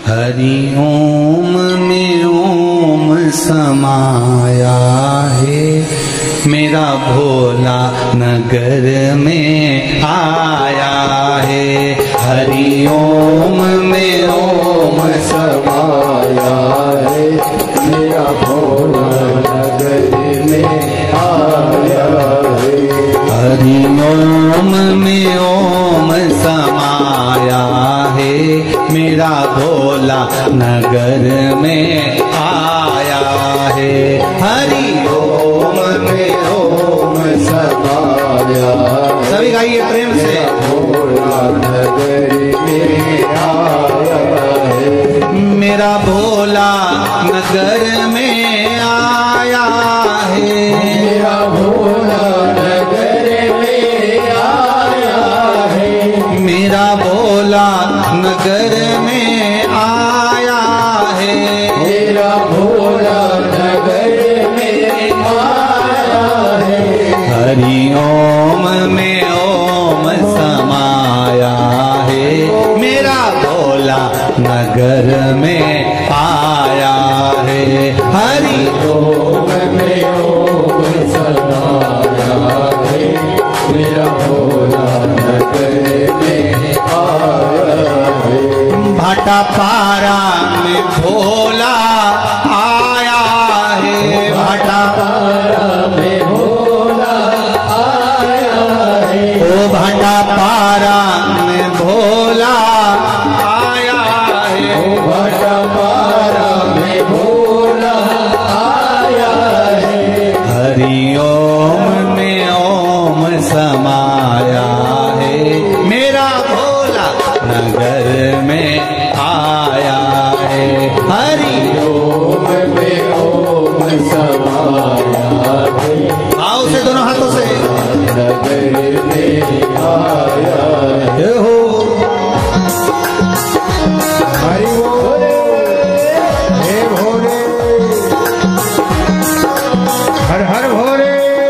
हरि ओम में ओम समाया है, मेरा भोला नगर में आया है। हरि ओम में ओम समाया है, मेरा भोला नगर में आया है। हरि ओम में ओम समाया है, मेरा भोला नगर में आया है। हरि ओम में ओम समाया, सभी गाइए प्रेम से। भोला नगर में आया है, मेरा भोला नगर में आया है। मेरा भोला नगर में आया है, मेरा भोला नगर में आया है। मेरा भोला नगर में आया है। हरि ओम में ओम समाया है, मेरा भोला नगर में आया है। हरि ओम में ओम समाया है, मेरा भोला नगर में आया है। भाटा पारा में भोला आया है, भाटा पारा में भोला आया है। ओ भाटा पारा में भोला आया है, ओ भाटा पारा में भोला आया है। हरि ओम में ओम समाया है, मेरा भोला नगर में आया है। हरि ओम में ओम समाया है, आओ से दोनों हाथों से। नगर में आया है हो। हरि भोले हे भोले, हर हर भोले।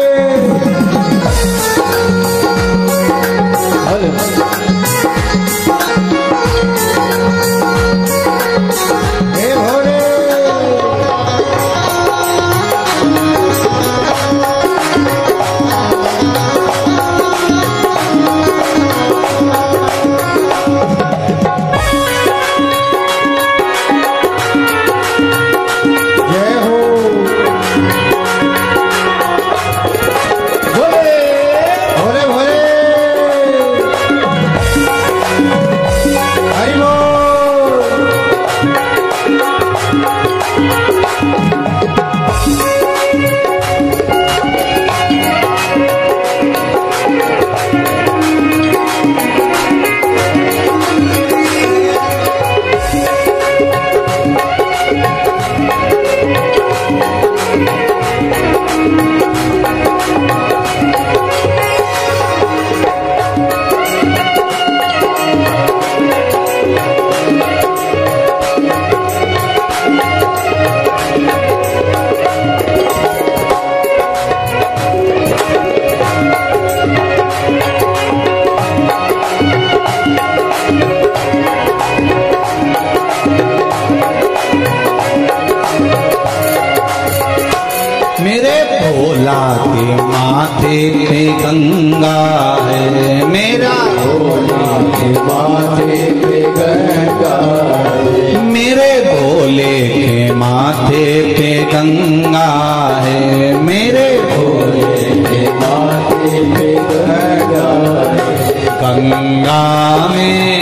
भोला के माथे पे गंगा है, मेरा भोला के माथे पे गंगा है। मेरे भोले के माथे पे गंगा है, मेरे भोले के माथे पे गंगा है। गंगा में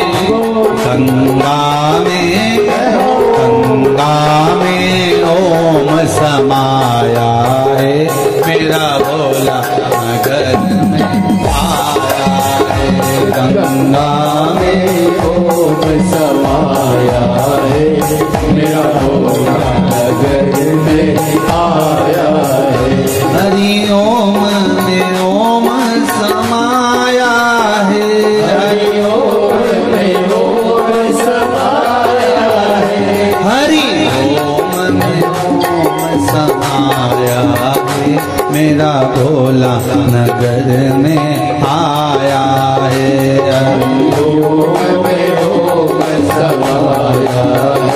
गंगा में गंगा में ओम समाया है, मेरा भोला नगर में आया है। गंगा में ओम समाया है, मेरा भोला नगर में आया है। हरि ओम में ओम समाया है, हरि ओम में ओम समाया है। हरि ओम में ओम समाया है, मेरा भोला नगर में आया है। हरि ओम में ओम समाया है,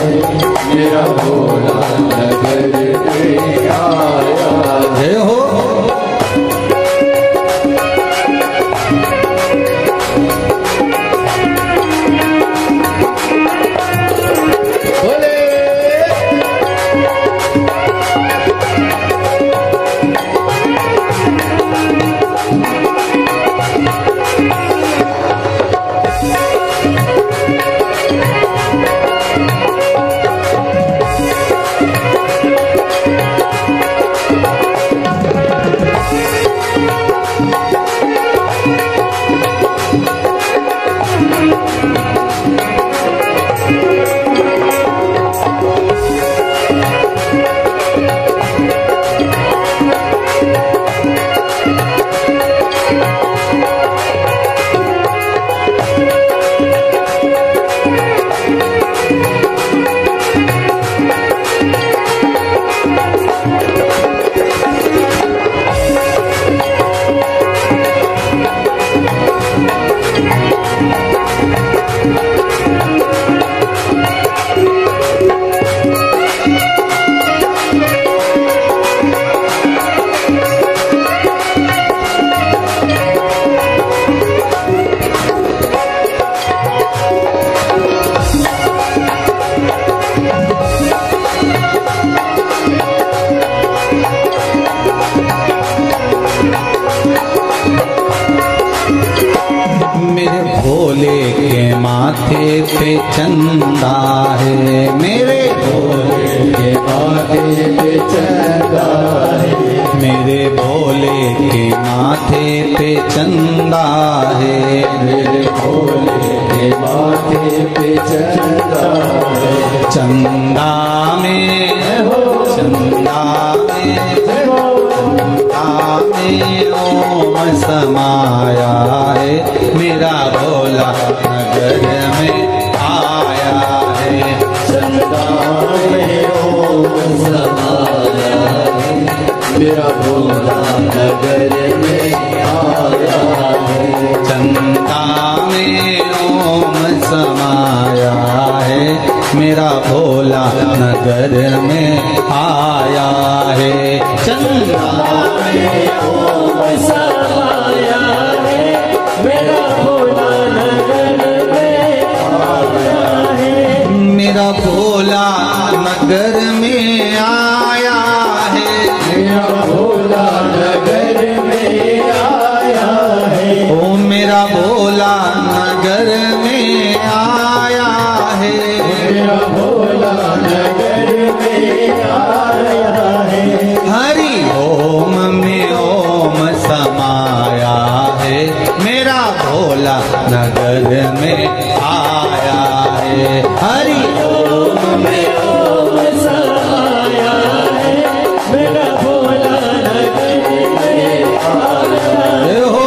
है, मेरे भोले के माथे पे चंदा है, मेरे भोले के माथे पे चंदा है, मेरे भोले के माथे पे चंदा है। चंदा में हो, चंदा में हो, चंदा में ओम समाया है, मेरा भोला नगर में आया है। चंदा में ओम समाया है, मेरा भोला नगर में आया है। चंदा में ओम समाया है, मेरा भोला नगर में आया है। चंदा में ओम समाया है, मेरा भोला नगर में आया है। मेरा भोला नगर में आया है, मेरा भोला नगर में आया है। ओ मेरा भोला नगर में आया है, मेरा भोला नगर में आया है। हरि ओम में ओम समाया है, मेरा भोला नगर में आया है। हरि ओम में ओम समाया है, मेरा भोला नगर में आया है। हो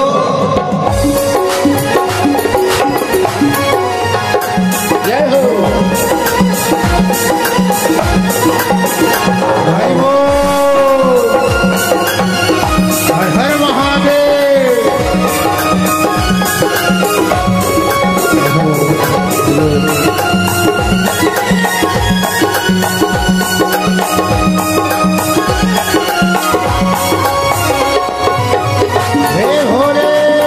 जय हो भाई वो हर हर महादेव। हे भोले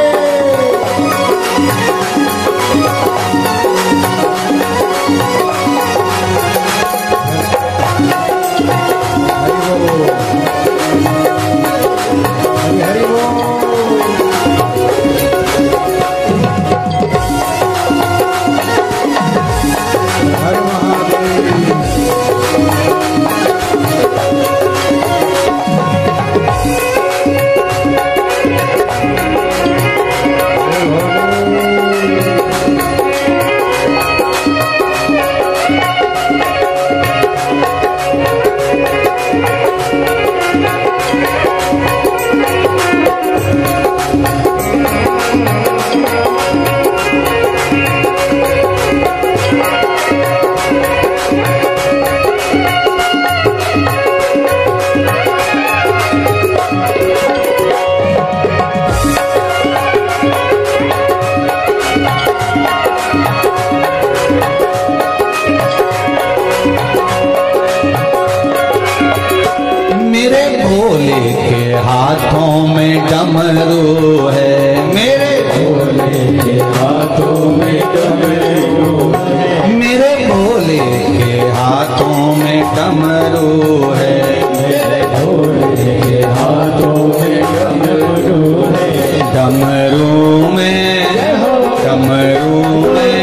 हरि बोल, हर महादेव। मेरे भोले के हाथों में डमरू है, मेरे भोले के हाथों में डमरू है, मेरे भोले के हाथों में डमरू है, मेरे भोले के हाथों में डमरू है। डमरू में डमरू में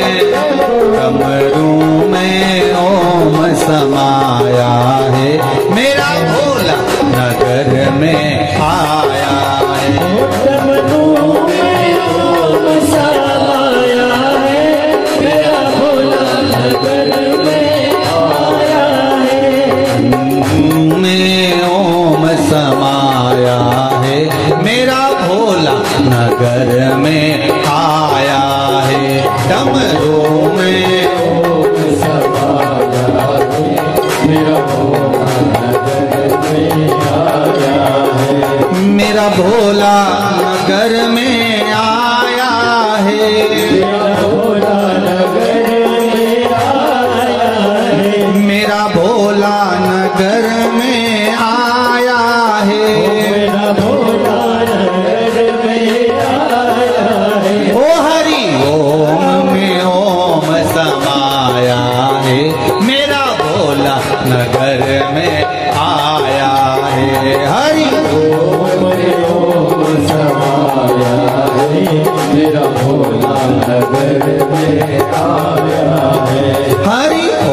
डमरू में ओम समाया है, मेरा भोला नगर में आया है। डमरू में ओम समाया है, मेरा भोला नगर में आया है। डमरू में ओम समाया है, मेरा भोला नगर में आया है। डमरू में ओम समाया है, मेरा भोला नगर में आया है। मेरा भोला नगर में आया है, मेरा भोला नगर में आया है। मेरा भोला नगर में आया है, मेरा भोला नगर में आया है। ओ हरि ओम में ओम समाया है, मेरा भोला नगर में आया है। हरि ओम में ओम समाया है, मेरा भोला नगर में आया है। हरि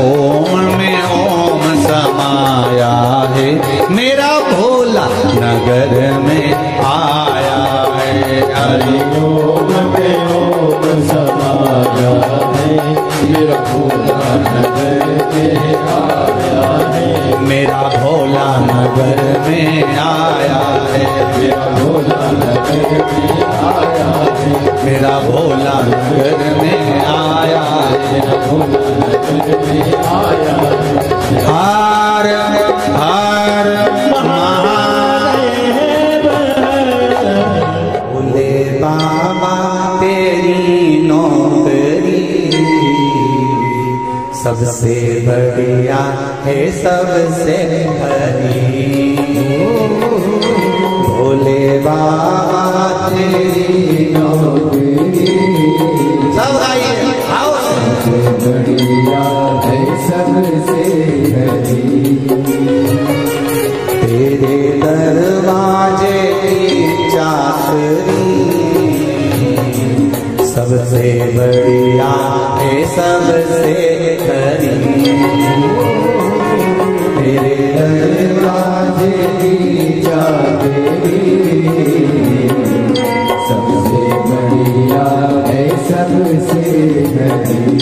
नगर में आया है, मेरा भोला नगर में आया है, मेरा भोला नगर में आया है, मेरा भोला नगर में आया है। हार हार महादेव भोले बाबा तेरी नौकरी सबसे बढ़िया है, सबसे हरी। भोले बाबा तेरी नौकरी सब आइए आओ, सबसे बढ़िया है, सबसे हरी। तेरे दरवाजे की चाकरी सबसे बढ़िया है, सबसे हरी। तेरे दरवाजे की चाकरी सबसे बढ़िया है, सबसे हरी।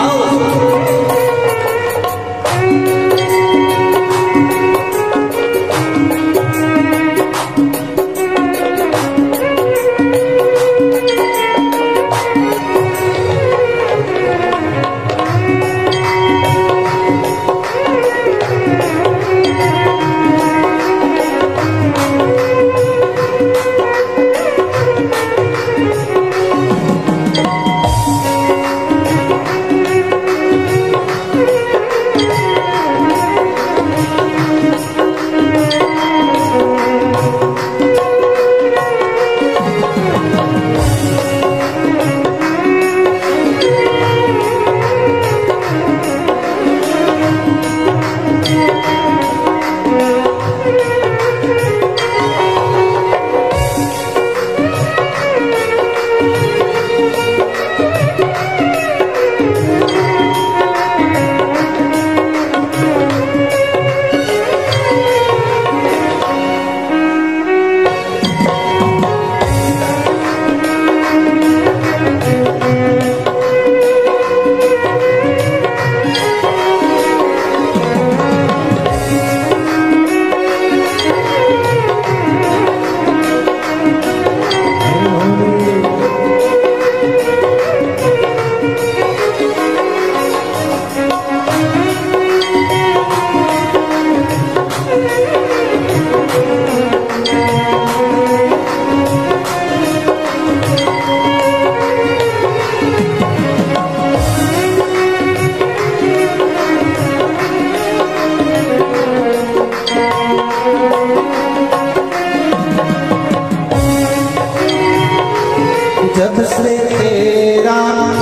जब से तेरा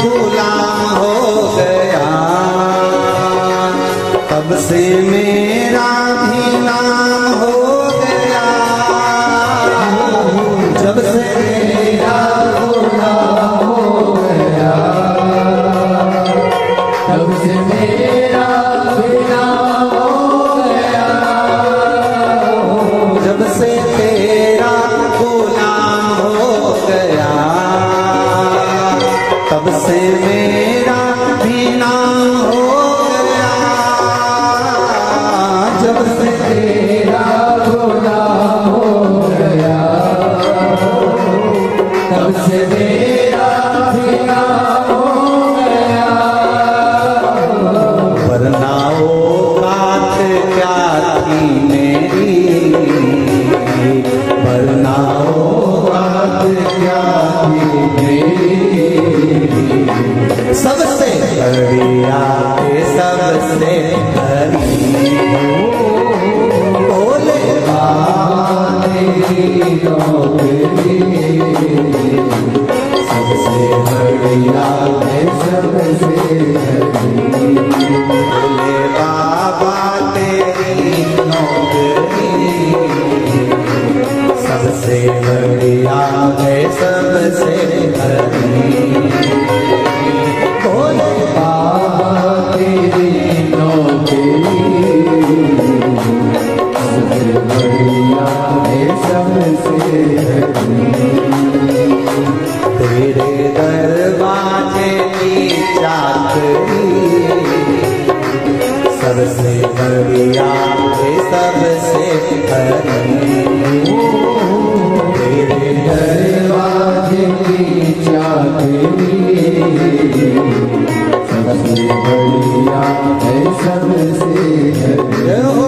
गुलाम हो गया तब से मेरा भी नाम हो गया। जब से तेरा गुलाम हो गया तब से मेरा भी नाम हो गया। जब से तेरा गुलाम हो गया तब से मेरा भी नाम हो गया। जब से तेरा गुलाम हो गया तब से मेरा भी नाम हो गया। वरना वो बात क्या थी मेरी, वरना वो बात क्या थी मेरी। सबसे बढ़िया सबसे हरी भोले बाबा तेरी नौकरी सबसे बढ़िया है, सबसे हरी। भोले बाबा तेरी नौकरी सबसे बढ़िया है, सबसे हरी। भोले बाबा तेरी नौकरी सबसे बढ़िया है, सबसे हरी। तेरे दरवाजे की चाकरी सबसे बढ़िया है, सबसे सबसे धनी हो।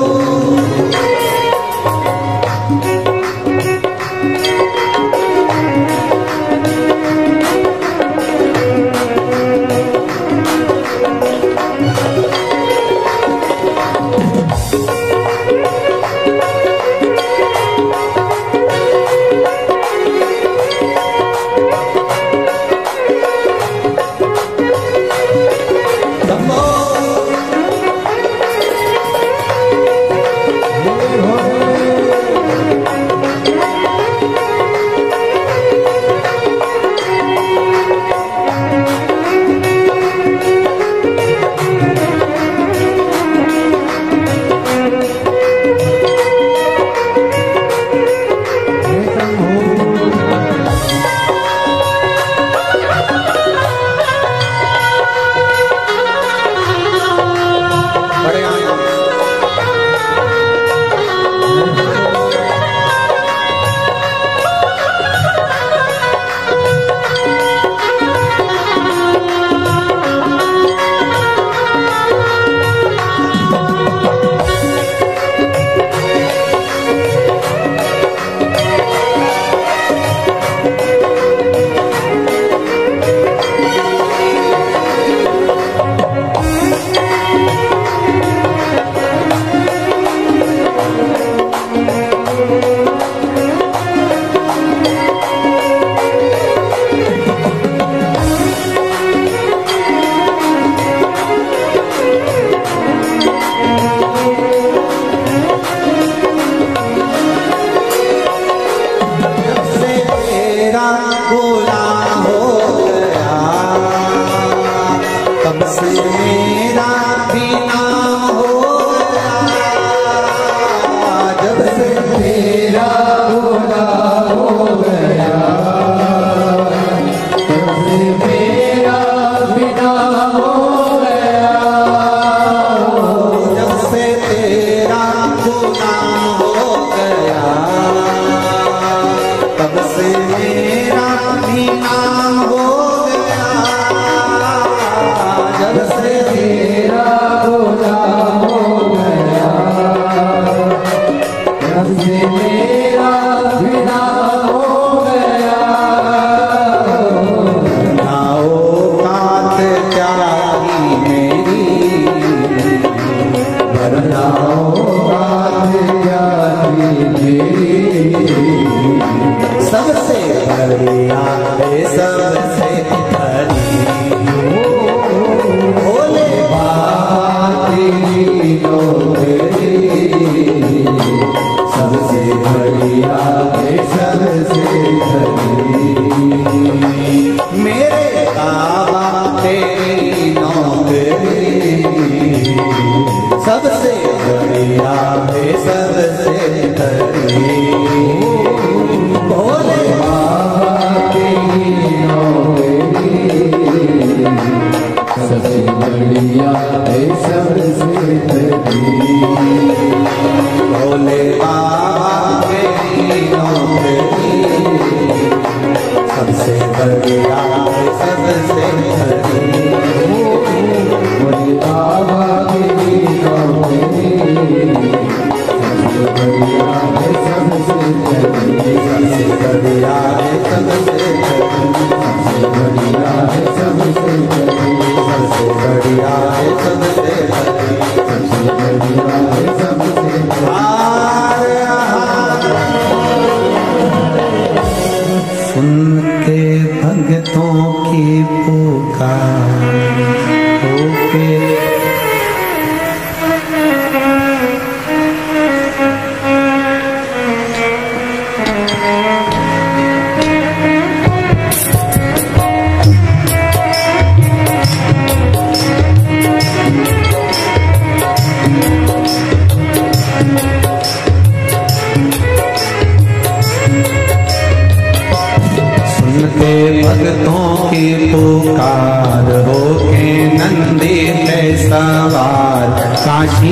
भक्तों की पुकार हो के नंदी पे सवार काशी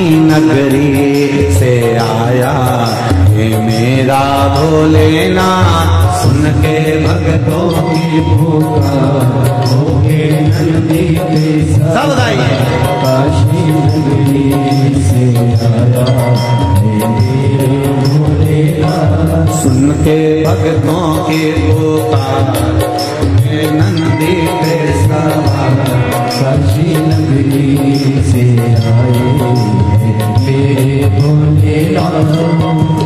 नगरी से आया ये मेरा भोलेनाथ। सुन के भक्तों की पुकार हो के नंदी पे सवार काशी नगरी भक्तों के पुकार नंदी पे सवार काशी नगरी से आए मेरे भोलेनाथ।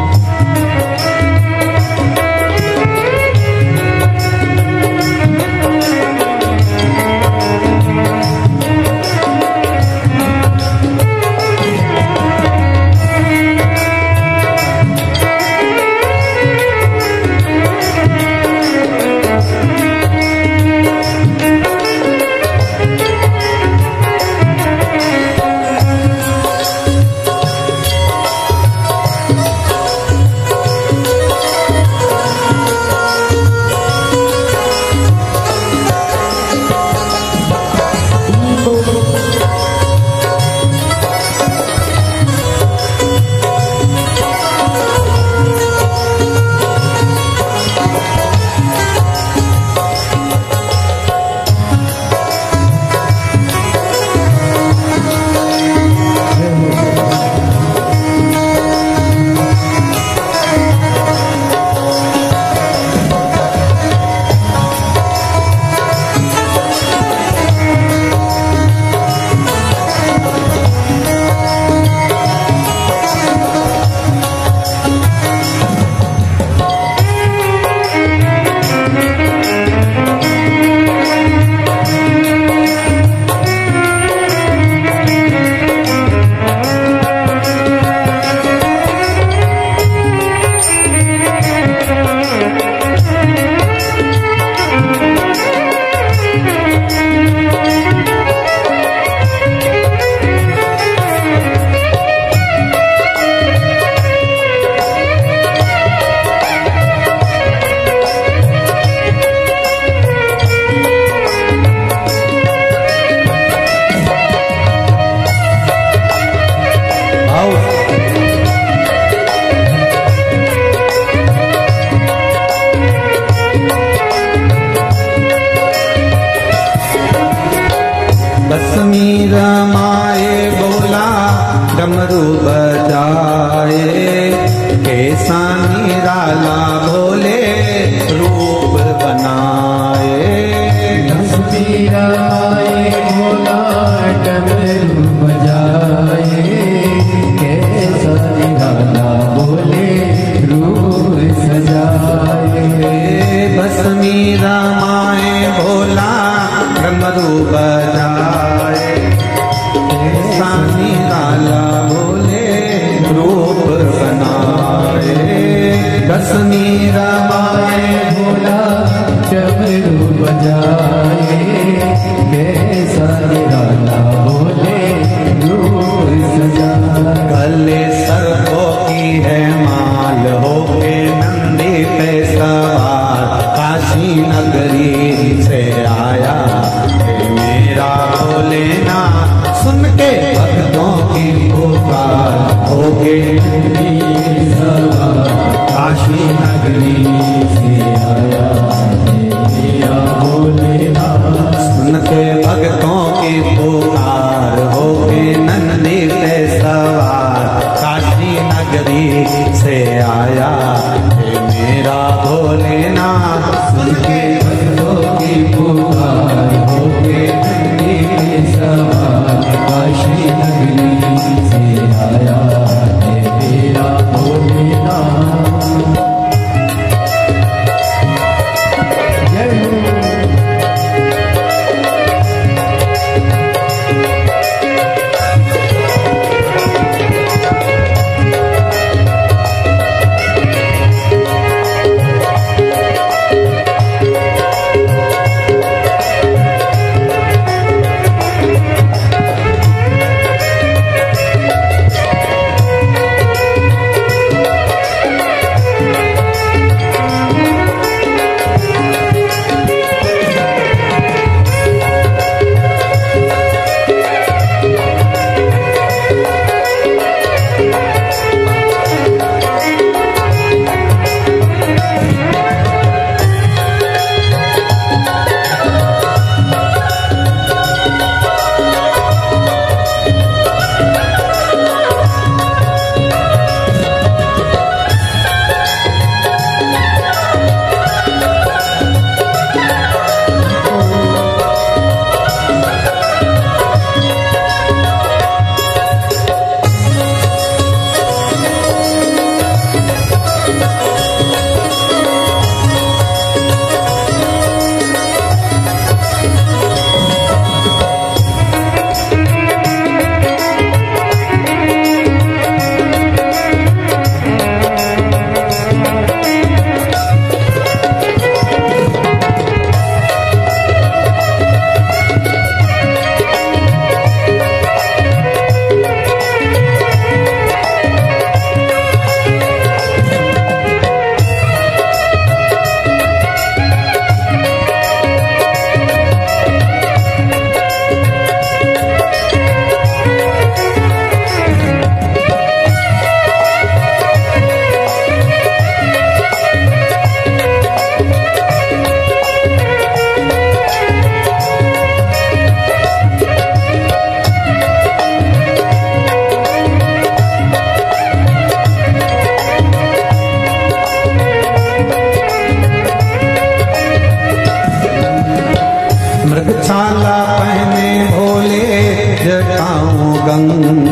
रमाए बोला डमरू बजाए कैसा निराला भोले रूप बनाए। रमाए बोला डमरू बजाए कैसा निराला भोले रूप सजाए। भस्मी रमाए भोला डमरू बजाए कैसा निराला भोले रूप बनाए। भस्मी रमाए भोला डमरू बजाए कैसा निराला भोले रूप सजाए। गले सर्पों की है माल होके नंदी पे सवार काशी नगरी से आया मेरा भोलेनाथ। सुन के भक्तों की पुकार होके नंदी सवार काशी नगरी से आया मेरा भोलेनाथ। सुन के भक्तों की पुकार होके नंदी पे सवार काशी नगरी से आया मेरा भोलेनाथ। सुन के भक्तों की पुकार होके नंदी पे सवार काशी नगरी से आया मेरा भोलेनाथ।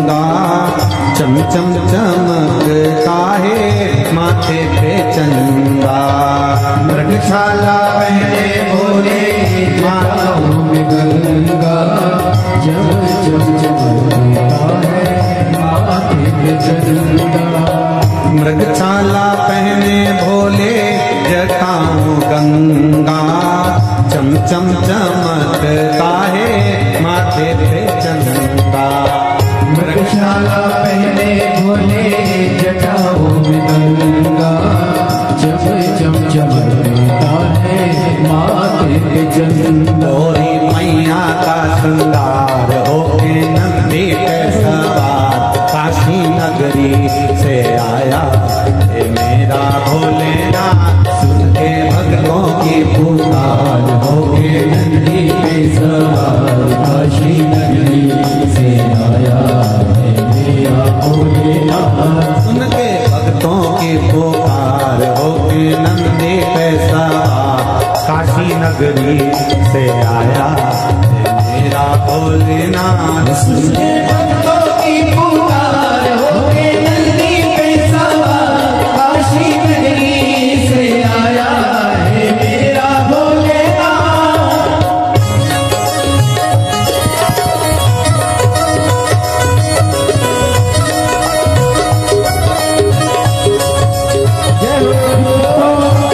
गंगा चम चम चमकता है माथे पे चंदा। मृगशाला पहने भोले माथों में गंगा चम चम चमकता है माथे पे चंदा। मृगशाला पहने भोले जटाओं गंगा चम चम चमकता है माथे पे चंदा। मृगशाला पहने भोले जटाओं में गंगा चम चम चमकता है माथे पे चंदा। गौरी मैया का श्रृंगार होके नंदी पे सवार काशी नगरी से आया हे मेरा भोलेनाथ। सुन के भक्तों की पुकार होके नंदी पे सवार काशी नगरी से आया है मेरा भोलेनाथ। सुन के भक्तों की पुकार होके नंदी पे सवार काशी नगरी से आया है मेरा भोलेनाथ। सुन के भक्तों की पुकार होके नंदी पे सवार काशी नगरी से आया है मेरा भोलेनाथ। जय हो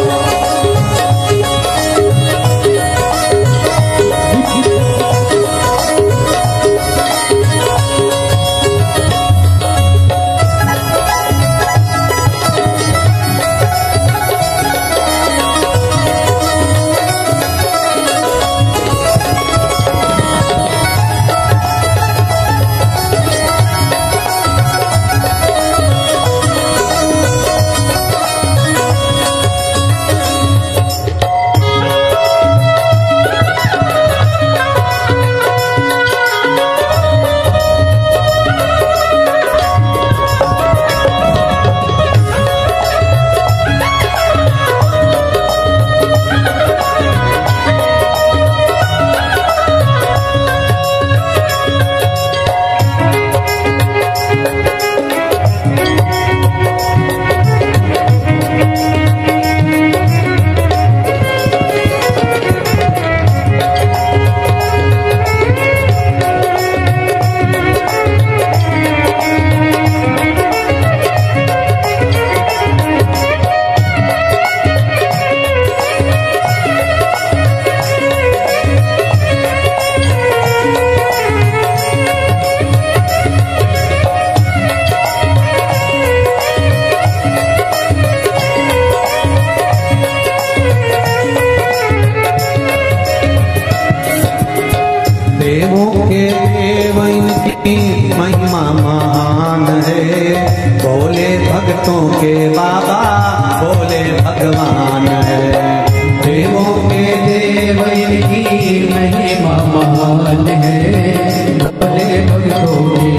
देवों के देव इनकी महिमा महान है। भोले भक्तों के बाबा भोले भगवान है। देवों के देव इनकी महिमा महान है। भोले भक्तों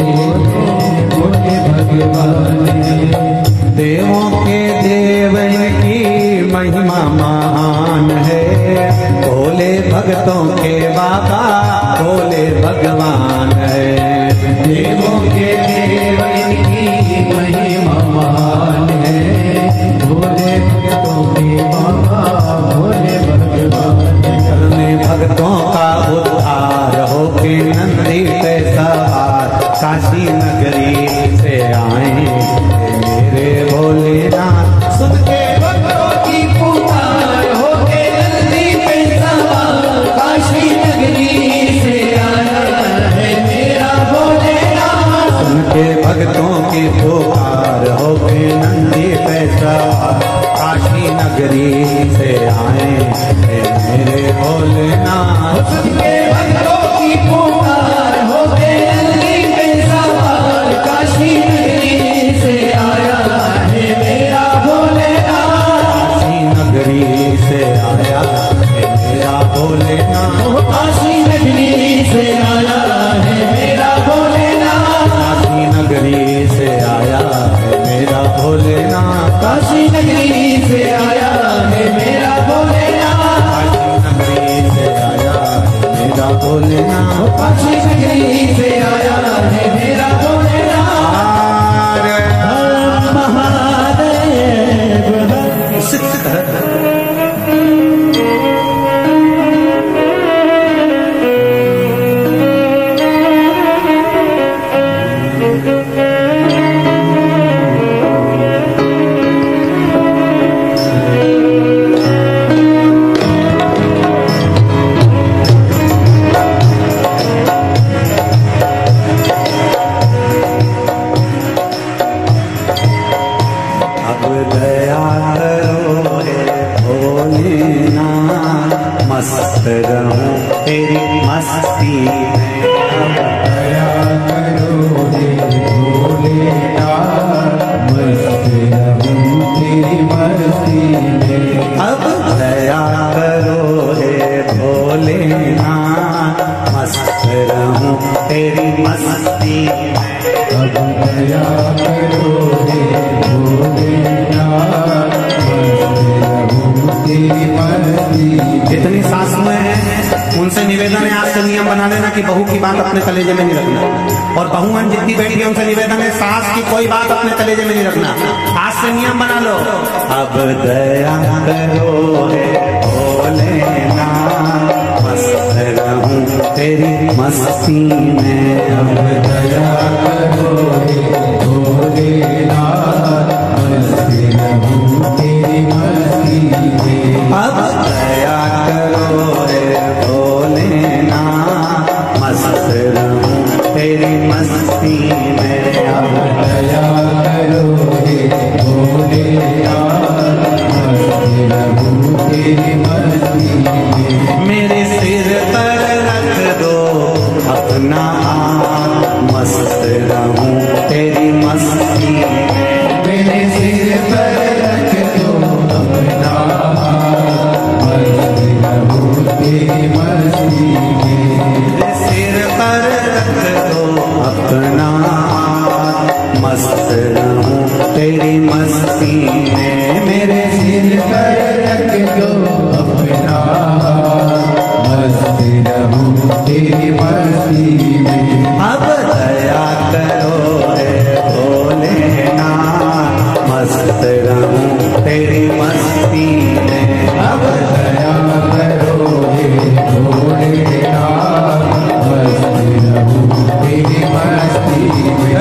के भोले भगवान है। देवों के देव इनकी महिमा महान है। भोले भक्तों के बाबा भोले भगवान है। देवों के देव इनकी महिमा महान है। भोले भक्तों के बाबा भोले भगवान है। करने भक्तों का उद्धार होके नंदी पे सवार काशी नगरी से आए मेरे भोलेनाथ। सुन के भक्तों की पुकार होके नंदी पे सवार काशी नगरी से आया है मेरा भोलेनाथ। सुन के भक्तों की पुकार होके नंदी पे सवार काशी नगरी से आए मेरे भोलेनाथ। सुन के भक्तों की पुकार होके नंदी पे सवार काशी नगरी से आया है मेरा भोलेनाथ। काशी नगरी से आया है मेरा भोलेनाथ। काशी नगरी से आया है मेरा भोलेनाथ। काशी नगरी से आया है मेरा भोलेनाथ। काशी नगरी से आया है मेरा भोलेनाथ। काशी नगरी से आया है मेरा भोलेनाथ। दया करो रे भोलेनाथ, तेरी मर्जी। जितनी सासुएं हैं उनसे निवेदन है, आज से नियम बना लेना कि बहू की बात अपने कलेजे में नहीं रखना। और बहुआन जितनी बैठी है उनसे निवेदन है, सास की कोई बात अपने कलेजे में नहीं रखना। आज से नियम बना लो। अब दया करो रे भोलेनाथ, मस्त रहूं तेरी मस्ती में। अब दया करो रे भोलेनाथ, मस्त रहूं तेरी मस्ती में। अब दया करो रे भोलेनाथ, मस्त रहूं तेरी मस्ती में। अब दया करो रे भोलेनाथ, मस्त रहूं तेरी मस्ती में। मेरे सिर पर रख दो अपना हाथ, मस्त रहूं तेरी मस्ती में। मेरे सिर पर रख दो अपना हाथ, मस्त रहूं तेरी मस्ती में। मेरे सिर पर रख दो अपना हाथ, मस्त रहूं तेरी मस्ती में। मेरे सिर पर रख दो अपना हाथ, मस्त रहूं तेरी मस्ती में। अब दया करो रे भोलेनाथ, मस्त रहूं तेरी मस्ती में। अब दया करो रे भोलेनाथ, मस्त रहूं तेरी मस्ती में।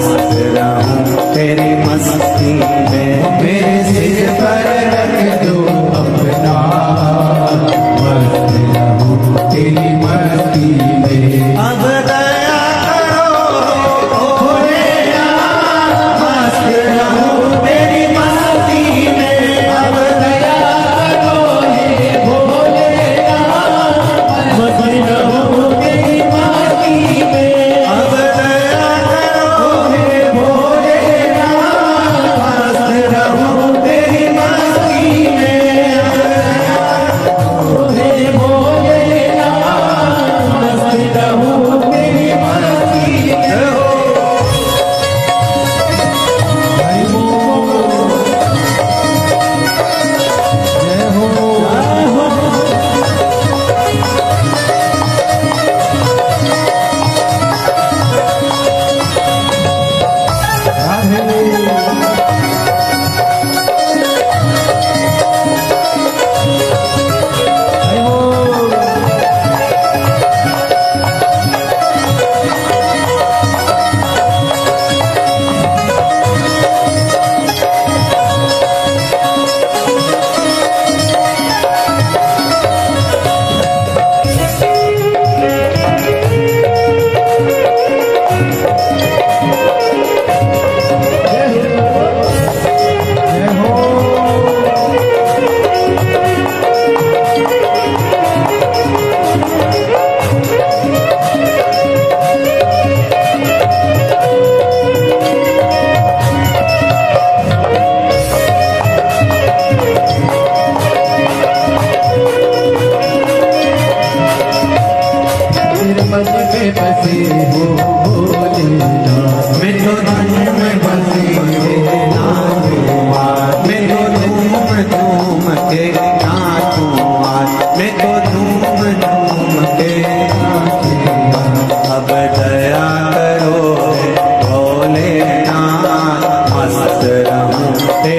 तेरी मस्ती में। मेरे सिर पर रख दो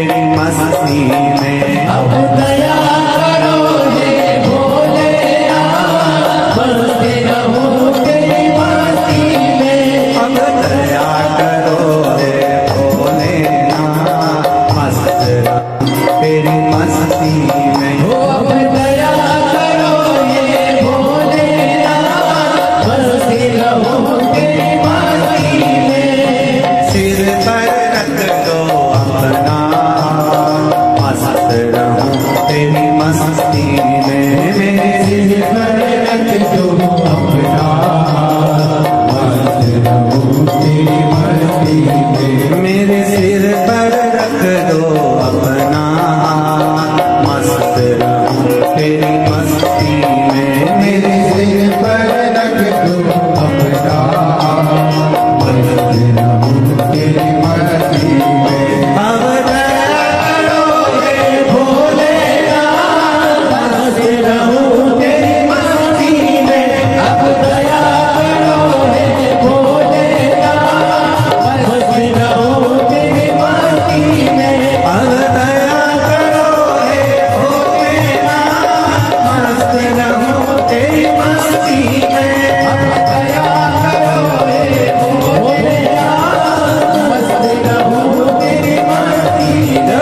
तेरी मस्ती में। अब दया करो हे भोलेनाथ, मस्ती रहूं तेरी मस्ती में। अब दया करो हे भोलेनाथ, मस्त रहूं तेरी मस्ती में। अब दया करो हे भोलेनाथ, मस्ती रहूं तेरी मस्ती में। सिर पर रख दो अपना, मस्त रहूं तेरी मस्ती में। मेरे सिर पर रख दो अपना, मस्त रहूं तेरी मस्ती में। मेरे सिर पर रख दो अपना, मस्त रहूं तेरी मस्ती में। मेरे सिर पर रख दो अपना, मस्त रहूं तेरी मस्ती में। अब दया करो हे भोलेनाथ, मस्त रहूं तेरी मस्ती में। अब दया करो हे भोलेनाथ, मस्त रहूं तेरी मस्ती में। अब दया करो हे भोलेनाथ, मस्त रहूं तेरी मस्ती में। अब दया करो हे भोलेनाथ, मस्त रहूं तेरी मस्ती में।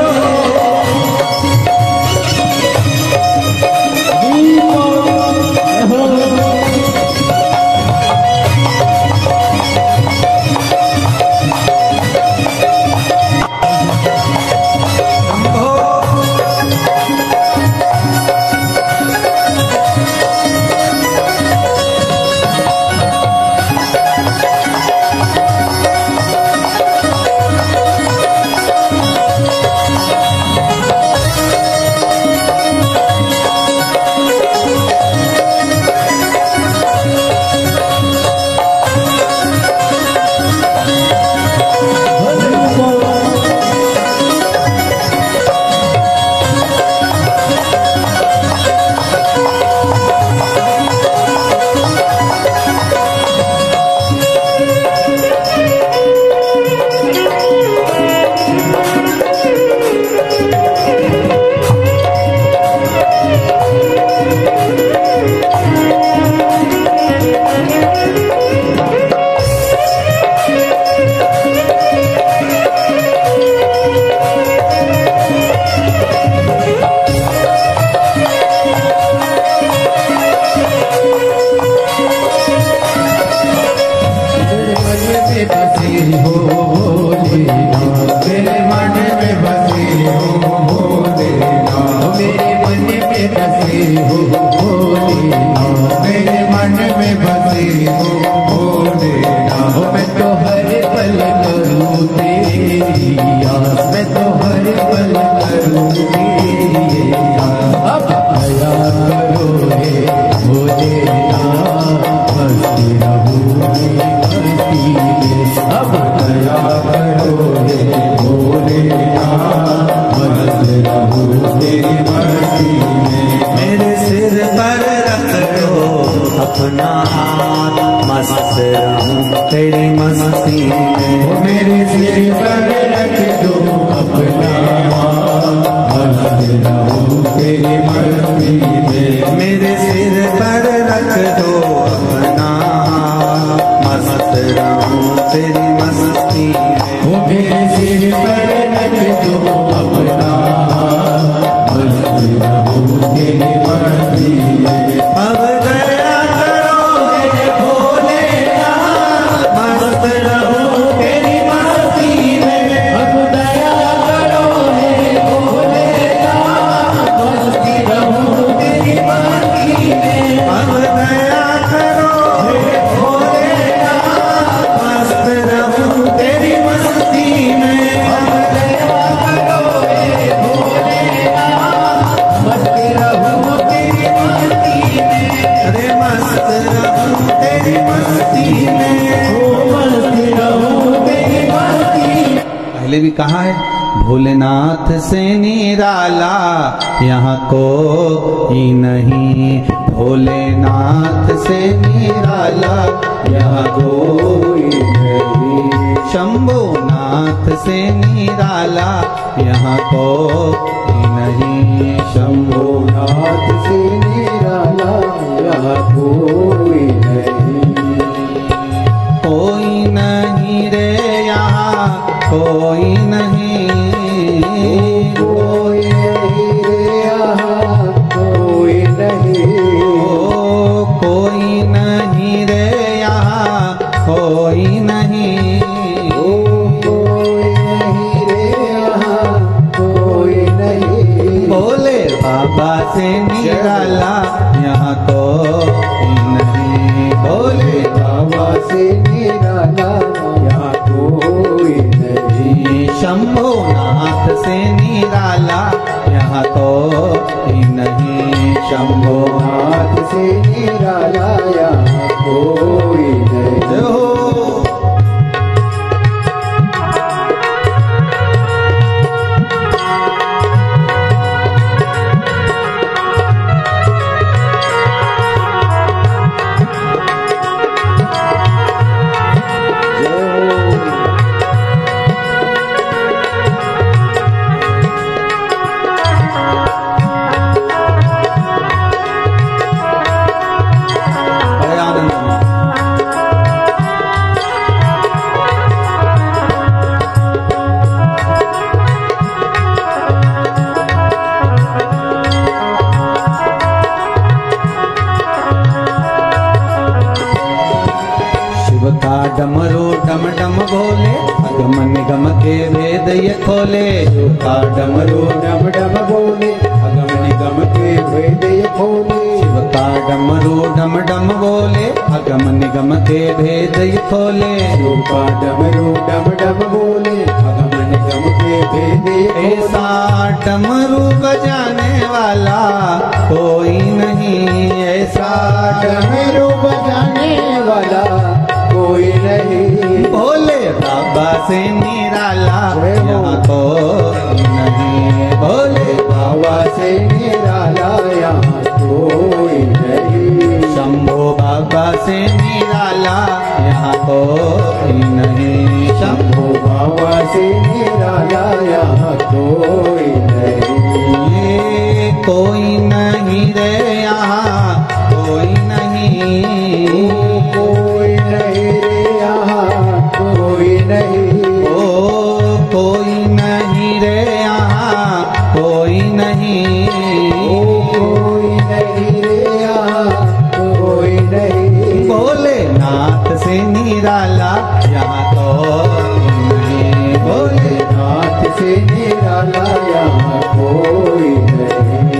मेरे सिर पर रख दो अपना हाथ, मस्त रहूं तेरी मस्ती में। मेरे सिर पर रख दो अपना हाथ, मस्त रहूं तेरी मस्ती में। मेरे सिर पर रख दो अपना हाथ, मस्त रहूं तेरी मस्ती में। मेरे सिर पर रख दो अपना हाथ, मस्त रहूं तेरी मस्ती में। अब दया करो हे भोलेनाथ, मस्त रहूं तेरी मस्ती में। अब दया करो हे भोलेनाथ, मस्त रहूं तेरी मस्ती में। अब दया करो हे भोलेनाथ, मस्त रहूं तेरी मस्ती में। भोलेनाथ से निराला यहाँ कोई नहीं, भोलेनाथ से निराला यहाँ कोई नहीं, शंभुनाथ से निराला यहाँ कोई नहीं, शंभुनाथ से निराला यहाँ कोई नहीं, कोई नहीं रे यहाँ कोई नहीं, कोई नहीं रे यहाँ कोई नहीं, ओ कोई नहीं रे यहाँ कोई नहीं, ओ कोई नहीं रे यहाँ कोई नहीं, भोले बाबा से निराला यहाँ कोई नहीं, भोले बाबा से निराला यहाँ कोई नहीं, शंभुनाथ से निराला यहाँ कोई नहीं, शंभुनाथ से निराला यहाँ कोई नहीं, हो डमरू डम डम बोले अगम निगम के भेद ये खोले, का डमरू डम डम बोले अगम निगम के भेद ये खोले, शिव का डमरू डम डम बोले अगम निगम के भेद ये खोले, का डमरू डम डम बोले अगम निगम के भेद ये खोले, ऐसा डमरू बजाने वाला कोई नहीं, ऐसा डमरू बजाने वाला कोई नहीं, भोले बाबा से निराला यहाँ कोई नहीं, भोले बाबा से निराला यहाँ कोई नहीं, शंभो बाबा से निराला यहाँ कोई नहीं, शंभो बाबा से निराला यहाँ कोई नहीं, ये कोई नहीं रे यहाँ कोई नहीं, कोई नहीं रे यहाँ कोई नहीं, ओ कोई नहीं रे यहाँ कोई नहीं, कोई नहीं रे यहाँ कोई नहीं, भोलेनाथ से निराला यहाँ कोई नहीं, भोलेनाथ से निराला यहाँ कोई नहीं,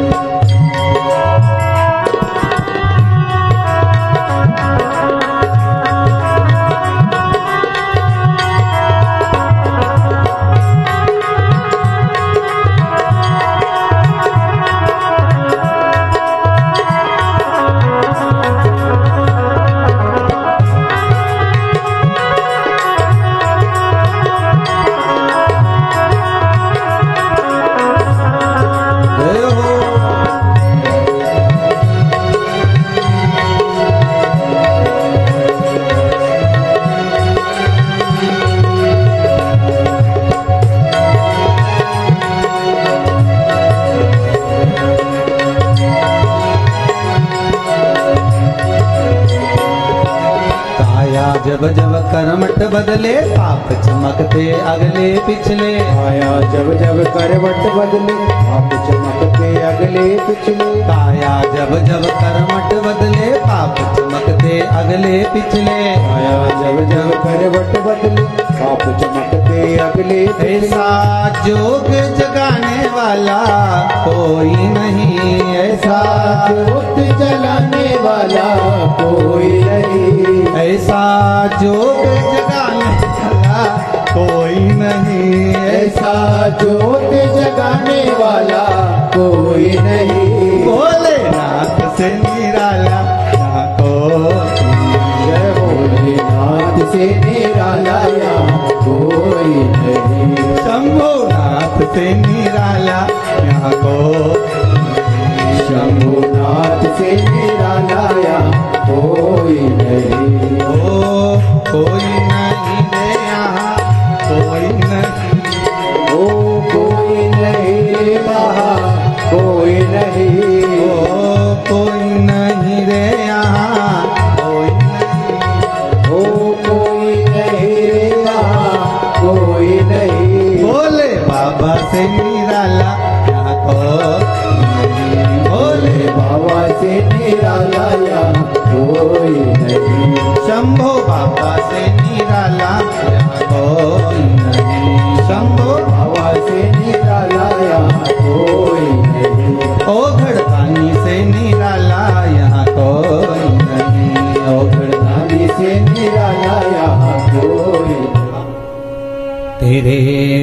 जब जब करमट बदले पाप चमकते अगले पिछले, आया जब जब करवट बदले आप चमकते अगले पिछले, आया जब जब करमट बदले पाप चमकते अगले पिछले, आया जब जब करवट बदले आप चमकते अगले पिछले, ऐसा जोग जगाने वाला कोई नहीं, ऐसा जोत जलाने वाला कोई नहीं, ऐसा जोग जगाने वाला कोई नहीं, ऐसा जोत जगाने वाला कोई नहीं, भोलेनाथ से निराला यहाँ कोई जय भोलेनाथ से निराला यहाँ कोई नहीं, शंभुनाथ से निराला यहाँ को शंभुनाथ से निराला यहाँ कोई नहीं। ओ कोई नहीं रे यहाँ कोई नहीं। ओ कोई नहीं वहाँ कोई नहीं। ओ कोई नहीं रे यहाँ कोई नहीं। ओ कोई नहीं रे वहाँ कोई नहीं। बोले बाबा से निराला यहाँ कोई नहीं। बोले बाबा से निराला यहाँ कोई नहीं। शंभो बाबा से निराला यहाँ कोई नहीं। शंभो बाबा से निराला यहाँ कोई नहीं। ओ घड़कानी से निराला यहाँ कोई नहीं। ओ घड़कानी से निराला यहाँ कोई नहीं। तेरे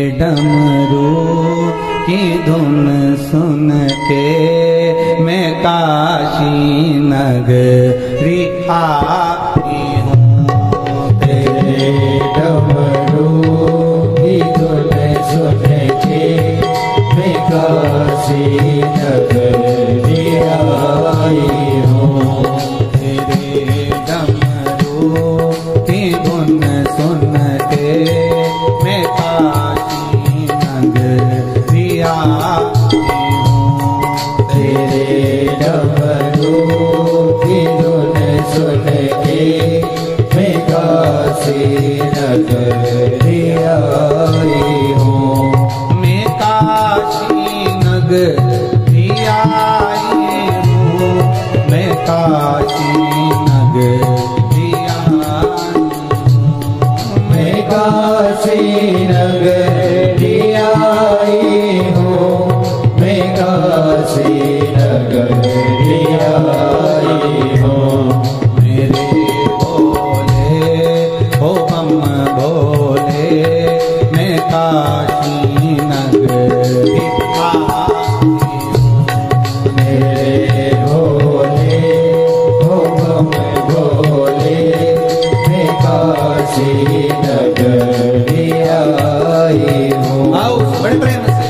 डमरू की धुन सुन के मैं काशी नगरी आई हूँ। तेरे डमरू की धुन सुन के मैं काशी नगरी आई हूँ। तेरे डमरू की धुन सुन के मैं काशी नगरी आई हूँ। तेरे डमरू की धुन सुन के मैं काशी नगरी आई हूँ। मैं काशी नगरी आई हूँ। मैं काशी नगरी आई हूँ। मैं काशी नगरी आई हूँ। मैं काशी नगरी आई हूँ। मेरे भोले ओ हम भोले मैं काशी नगरी आई हूँ। मेरे भोले हो हम भोले मैं काशी नगरी आई हूँ। आओ बड़े प्रेम से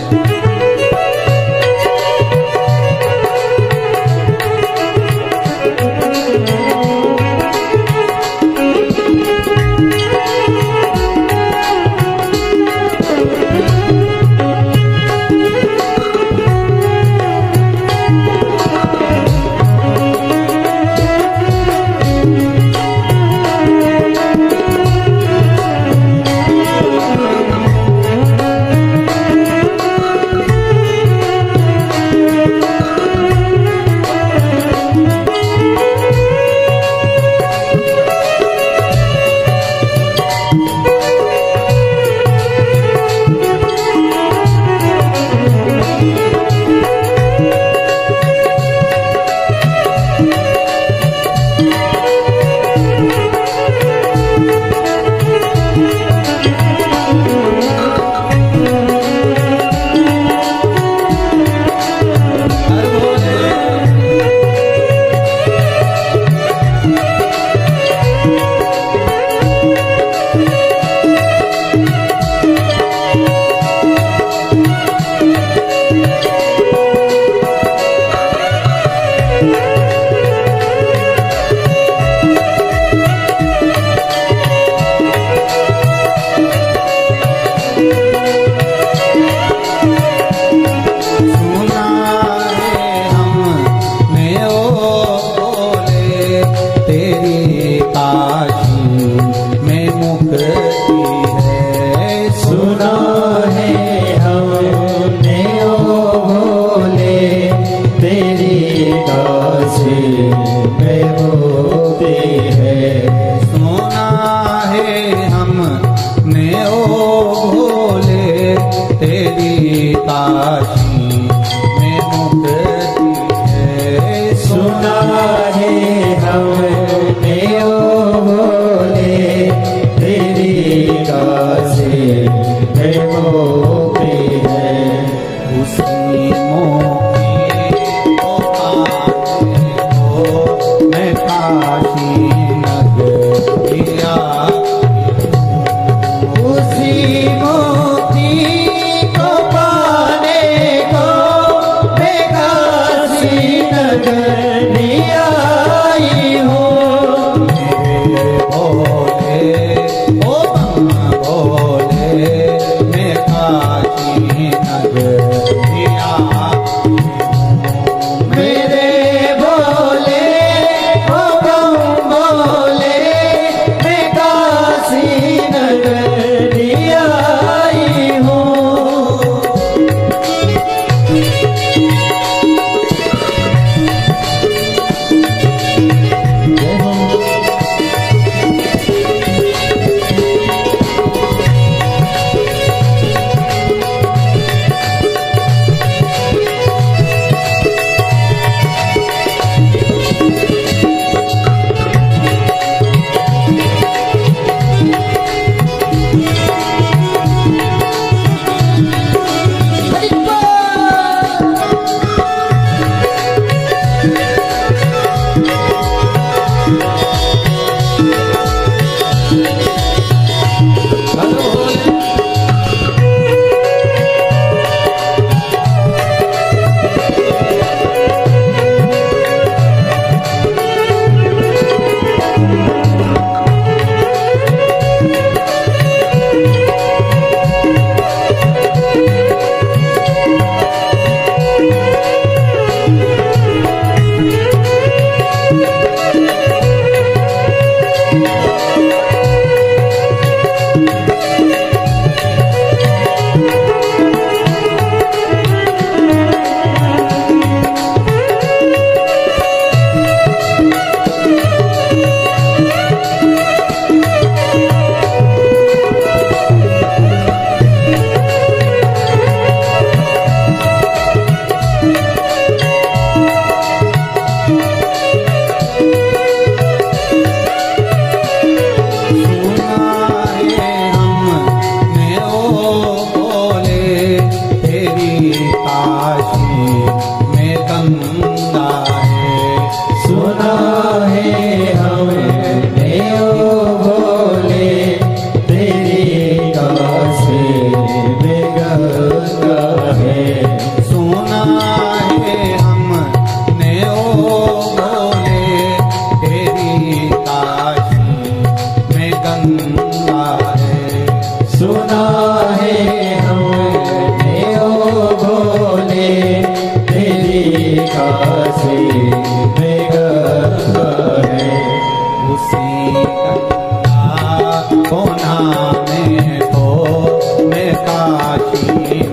काशी में गंगा है। सुना है हमने ओ भोले तेरी काशी में गंगा है। सुना है हमने ओ भोले तेरी काशी में गंगा है। सुना है हमने ओ भोले तेरी काशी में गंगा है। उसी गंगा को नामे को मैं काशी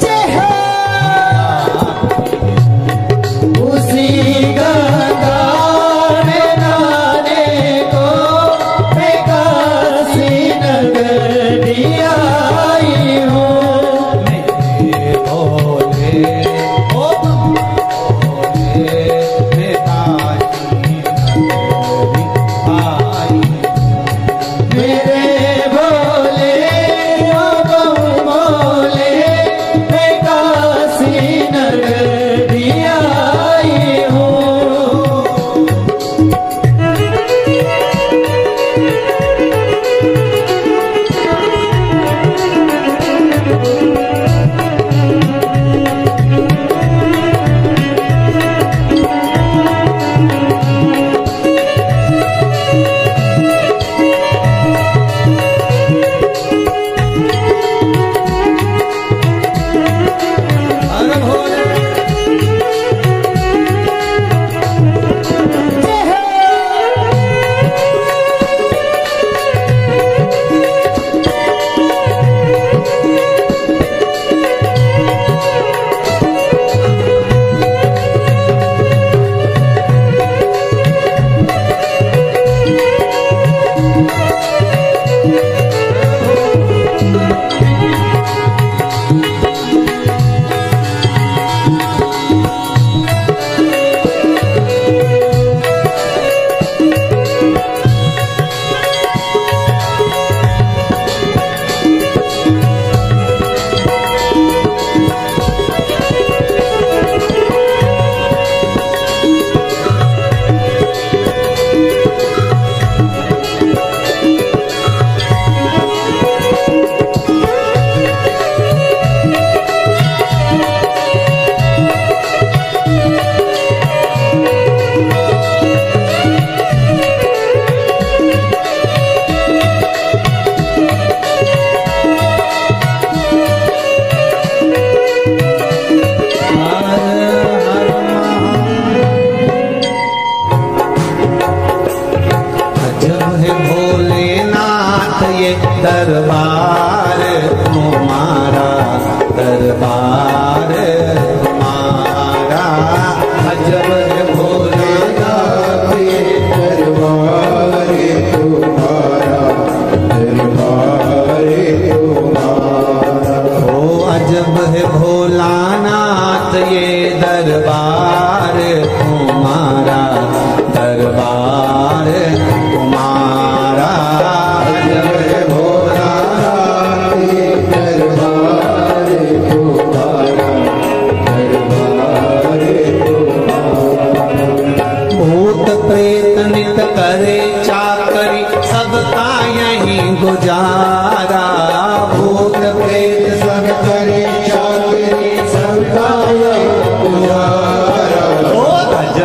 उसी गंगा में नहाने को मैं काशी नगरी आई हूँ। मेरे भोले ओ भोले मैं काशी नगरी आई। मेरे भोले ओ भोले मैं काशी नगरी आई हूँ। हर भोले दरबार तुम्हारा, दरबार तुम्हारा अजब है भोलेनाथ ये दरबार तुम्हारा, दरबार तुम्हारा। ओ अजब है भोलानाथ ये दरबार तुम्हारा, दरबार तुम्हारा अजब है भोलानाथ ये दरबार तुम्हारा, दरबार तुम्हारा। भूत प्रेत नित करे चाकरी सबका यहीं गुजारा, भूत प्रेत सब करे चाकरी सबका यहीं गुजारा। ओ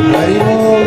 हरि बोल।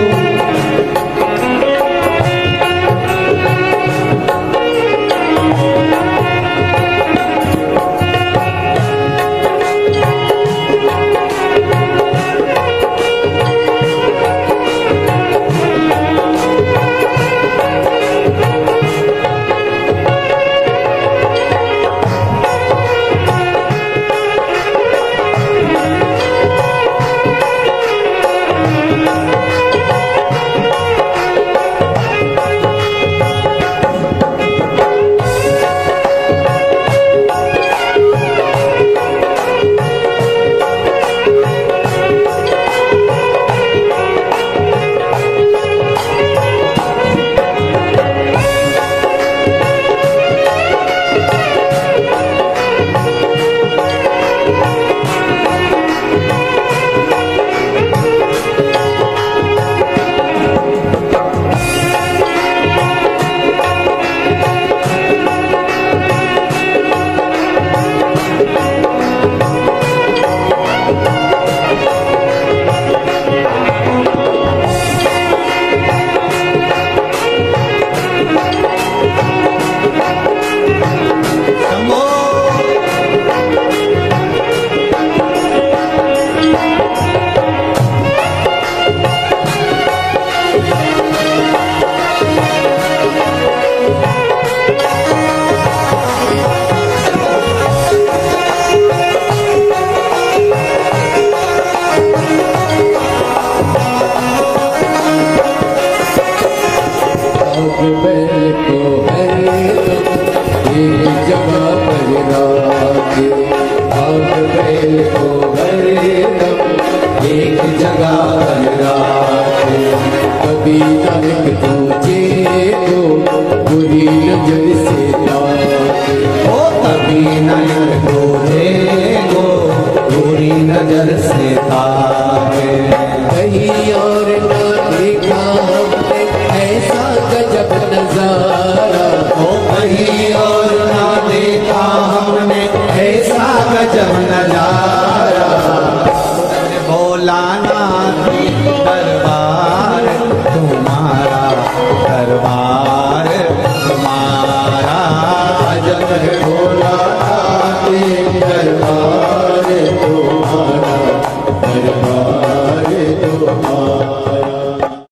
नजर से ताके कहिया